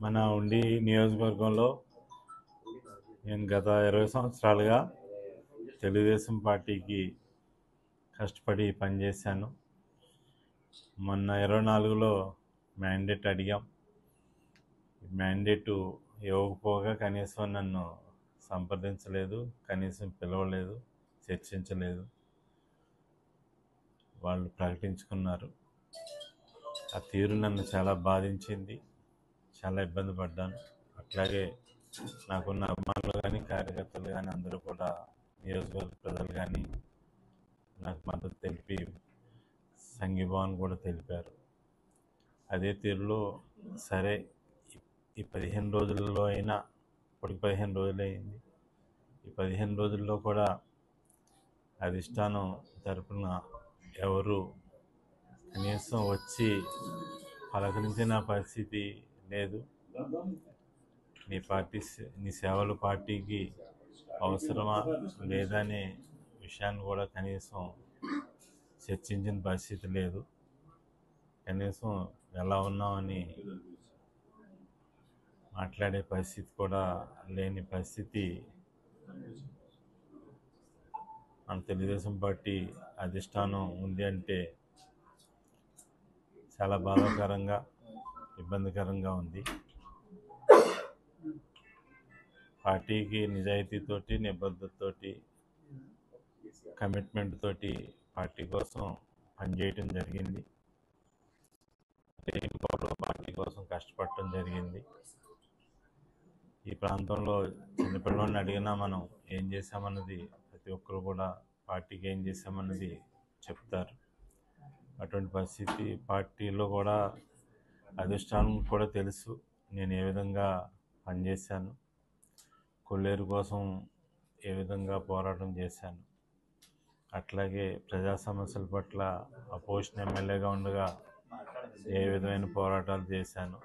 మన ఉండి నియోజకవర్గంలో నేను గత 20 సంవత్సరాలుగా తెలుగుదేశం పార్టీకి కష్టపడి పనిచేశాను. మొన్న 24లో మ్యాండేట్ అడిగాం. మ్యాండేటు ఇవ్వకపోగా కనీసం నన్ను సంప్రదించలేదు, కనీసం పిలవలేదు, చర్చించలేదు. వాళ్ళు ప్రకటించుకున్నారు. ఆ తీరు నన్ను చాలా బాధించింది, చాలా ఇబ్బంది పడ్డాను. అట్లాగే నాకున్న అభిమానులు కానీ, కార్యకర్తలు కానీ అందరూ కూడా, నియోజకవర్గ ప్రజలు కానీ నాకు మద్దతు తెలిపి సంఘీభావం కూడా తెలిపారు. అదే తీరులో సరే ఈ 15 రోజుల్లో అయినా, ఇప్పటికి 15 రోజులైంది, ఈ 15 రోజుల్లో కూడా అధిష్టానం తరపున ఎవరు కనీసం వచ్చి పలకరించిన పరిస్థితి లేదు. నీ సేవలు పార్టీకి అవసరమా లేదనే విషయాన్ని కూడా కనీసం చర్చించిన పరిస్థితి లేదు. కనీసం ఎలా ఉన్నామని మాట్లాడే పరిస్థితి కూడా లేని పరిస్థితి మన తెలుగుదేశం పార్టీ అధిష్టానం ఉంది అంటే చాలా బాధాకరంగా, ఇబ్బందికరంగా ఉంది. పార్టీకి నిజాయితీతోటి, నిబద్ధతతోటి, కమిట్మెంట్ తోటి పార్టీ కోసం పనిచేయటం జరిగింది. పార్టీ కోసం కష్టపడటం జరిగింది. ఈ ప్రాంతంలో చిన్నపిల్లల్ని అడిగినా మనం ఏం చేశామన్నది ప్రతి ఒక్కరు కూడా పార్టీకి ఏం చేశామన్నది చెప్తారు. అటువంటి పరిస్థితి పార్టీలో కూడా అధిష్టానం కూడా తెలుసు నేను ఏ విధంగా పనిచేశాను, కొల్లేరు కోసం ఏ విధంగా పోరాటం చేశాను. అట్లాగే ప్రజా సమస్యల పట్ల అపోజిషన్ ఎమ్మెల్యేగా ఉండగా ఏ విధమైన పోరాటాలు చేశాను,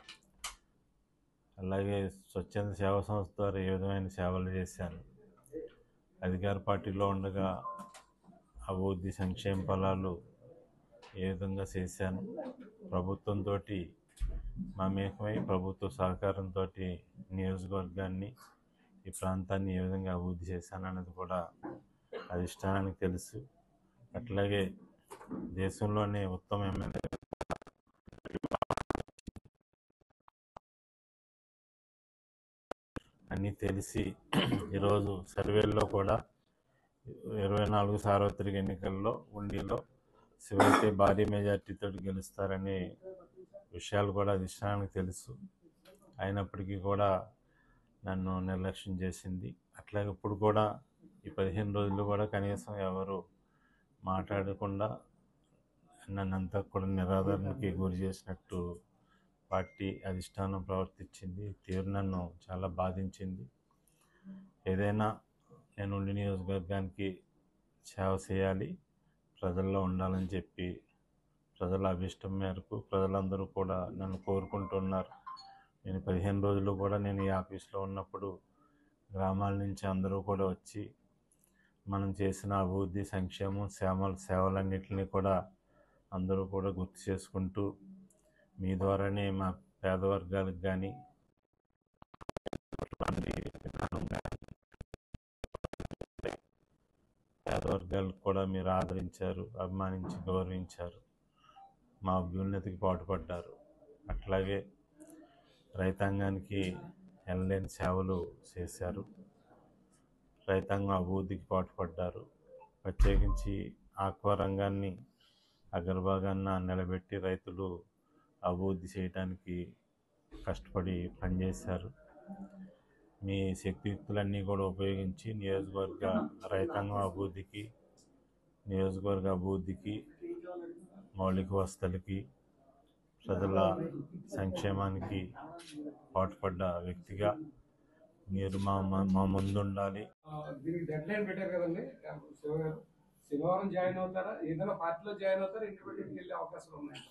అలాగే స్వచ్ఛంద సేవా సంస్థ ద్వారా ఏ విధమైన సేవలు చేశాను, అధికార పార్టీలో ఉండగా అభివృద్ధి సంక్షేమ ఫలాలు ఏ విధంగా చేశాను, ప్రభుత్వంతో మమేకమై ప్రభుత్వ సహకారంతో నియోజకవర్గాన్ని, ఈ ప్రాంతాన్ని ఏ విధంగా అభివృద్ధి చేశాను అన్నది కూడా అధిష్టానానికి తెలుసు. అట్లాగే దేశంలోనే ఉత్తమ ఎమ్మెల్యే అన్నీ తెలిసి ఈరోజు సర్వేల్లో కూడా 24 సార్వత్రిక ఎన్నికల్లో ఉండిలో శివైతే భారీ మెజార్టీతో గెలుస్తారనే విషయాలు కూడా అధిష్టానానికి తెలుసు. అయినప్పటికీ కూడా నన్ను నిర్లక్ష్యం చేసింది. అట్లాగే ఇప్పుడు కూడా ఈ 15 రోజులు కూడా కనీసం ఎవరు మాట్లాడకుండా నన్నంతా కూడా నిరాదరణకి గురి చేసినట్టు పార్టీ అధిష్టానం ప్రవర్తించింది. తీరు నన్ను చాలా బాధించింది. ఏదైనా నేను ఉండి నియోజకవర్గానికి సేవ చేయాలి, ప్రజల్లో ఉండాలని చెప్పి ప్రజల అభిష్టం మేరకు ప్రజలందరూ కూడా నన్ను కోరుకుంటున్నారు. నేను 15 రోజులు కూడా నేను ఈ ఆఫీస్లో ఉన్నప్పుడు గ్రామాల నుంచి అందరూ కూడా వచ్చి మనం చేసిన అభివృద్ధి, సంక్షేమం, సేవలన్నింటినీ కూడా అందరూ కూడా గుర్తు చేసుకుంటూ మీ ద్వారానే మా పేద వర్గాలకు కానీ పేద వర్గాలకు కూడా మీరు ఆదరించారు, అభిమానించి గౌరవించారు, మా అభ్యున్నతికి పాటుపడ్డారు. అట్లాగే రైతాంగానికి ఎనలేని సేవలు చేశారు, రైతాంగం అభివృద్ధికి పాటుపడ్డారు. ప్రత్యేకించి ఆక్వా రంగాన్ని అగ్రభాగాన్న నిలబెట్టి రైతులు అభివృద్ధి చేయడానికి కష్టపడి పనిచేశారు. మీ శక్తియుక్తులన్నీ కూడా ఉపయోగించి నియోజకవర్గ రైతాంగం అభివృద్ధికి, నియోజకవర్గ అభివృద్ధికి, మౌలిక వసతులకి, ప్రజల సంక్షేమానికి పాటుపడ్డ వ్యక్తిగా మీరు మా ముందుండాలి. దీనికి డెడ్ లైన్ పెట్టారు కదండి, శనివారం జాయిన్ అవుతారా, ఏదైనా పార్టీలో జాయిన్ అవుతారా, ఇండిపెండెంట్కి వెళ్ళే అవకాశాలు ఉన్నాయి?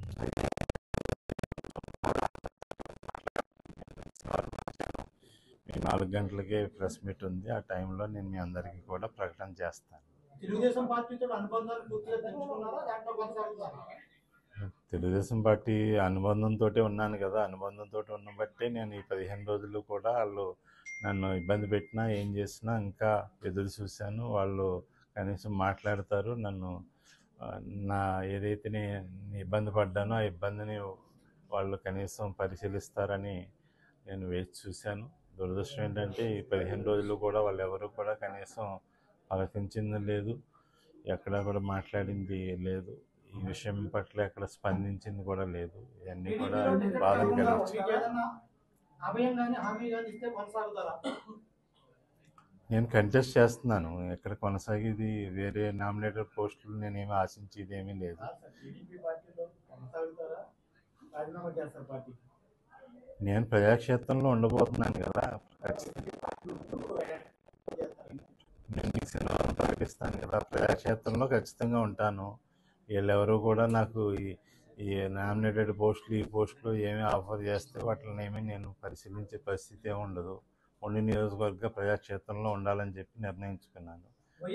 4 గంటలకే ప్రెస్ మీట్ ఉంది. ఆ టైంలో నేను మీ అందరికీ కూడా ప్రకటన చేస్తాను. తెలుగుదేశం పార్టీతో అనుబంధాలు పూర్తిగా తెంచుకున్నారా, దాంట్లో కొనసాగుతారా? తెలుగుదేశం పార్టీ అనుబంధంతో ఉన్నాను కదా, అనుబంధంతో ఉన్న బట్టే నేను ఈ 15 రోజులు కూడా వాళ్ళు నన్ను ఇబ్బంది పెట్టినా ఏం చేసినా ఇంకా ఎదురు చూశాను. వాళ్ళు కనీసం మాట్లాడతారు, నన్ను నా ఏదైతే నేను ఇబ్బంది పడ్డానో ఆ ఇబ్బందిని వాళ్ళు కనీసం పరిశీలిస్తారని నేను వేచి చూశాను. దురదృష్టం ఏంటంటే ఈ 15 రోజులు కూడా వాళ్ళు ఎవరు కూడా కనీసం పలకించింది లేదు, ఎక్కడా కూడా మాట్లాడింది లేదు, ఈ విషయం పట్ల ఎక్కడ స్పందించింది కూడా లేదు. ఇవన్నీ కూడా బాధను కలిగించాయి. నేను కంటెస్ట్ చేస్తున్నాను, ఎక్కడ కొనసాగేది వేరే నామినేటెడ్ పోస్టులు నేనేమి ఆశించేది ఏమీ లేదు. నేను ప్రజాక్షేత్రంలో ఉండబోతున్నాను కదా, నేను ఈ సినిమాను ప్రకటిస్తాను కదా, ప్రజాక్షేత్రంలో ఖచ్చితంగా ఉంటాను. వీళ్ళెవరూ కూడా నాకు ఈ నామినేటెడ్ పోస్టులు ఈ పోస్టులు ఏమీ ఆఫర్ చేస్తే వాటిని ఏమీ నేను పరిశీలించే పరిస్థితి ఏమి ఉండదు. ఉండి నియోజకవర్గ ప్రజాక్షేత్రంలో ఉండాలని చెప్పి నిర్ణయించుకున్నాను.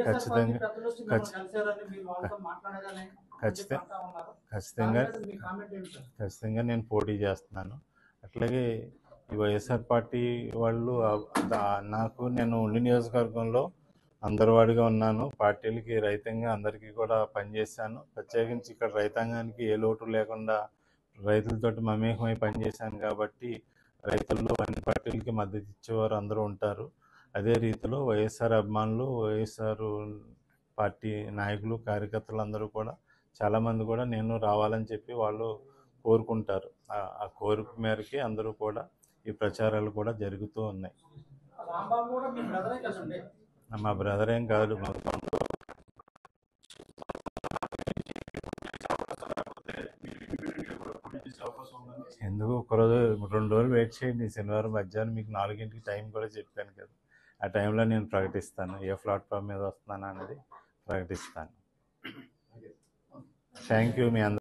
ఖచ్చితంగా నేను పోటీ చేస్తున్నాను. అట్లాగే ఈ వైఎస్ఆర్ పార్టీ వాళ్ళు నాకు, నేను ఉండి నియోజకవర్గంలో అందరివాడిగా ఉన్నాను, పార్టీలకి రైతంగా అందరికీ కూడా పనిచేశాను. ప్రత్యేకించి ఇక్కడ రైతాంగానికి ఏ లోటు లేకుండా రైతులతోటి మమేకమై పనిచేశాను కాబట్టి రైతుల్లో అన్ని పార్టీలకి మద్దతు ఇచ్చేవారు అందరూ ఉంటారు. అదే రీతిలో వైఎస్ఆర్ అభిమానులు, వైఎస్ఆర్ పార్టీ నాయకులు, కార్యకర్తలు అందరూ కూడా చాలామంది కూడా నేను రావాలని చెప్పి వాళ్ళు కోరుకుంటారు. ఆ కోరిక మేరకి అందరూ కూడా ఈ ప్రచారాలు కూడా జరుగుతూ ఉన్నాయి. మా బ్రదర్ ఏం కాదు, ఎందుకు ఒకరోజు 2 రోజులు వెయిట్ చేయండి. శనివారం మధ్యాహ్నం మీకు 4 టైం కూడా చెప్పాను కదా, ఆ టైంలో నేను ప్రకటిస్తాను, ఏ ప్లాట్ఫామ్ మీద వస్తున్నాను అనేది ప్రకటిస్తాను. థ్యాంక్ యూ మీ అందరూ.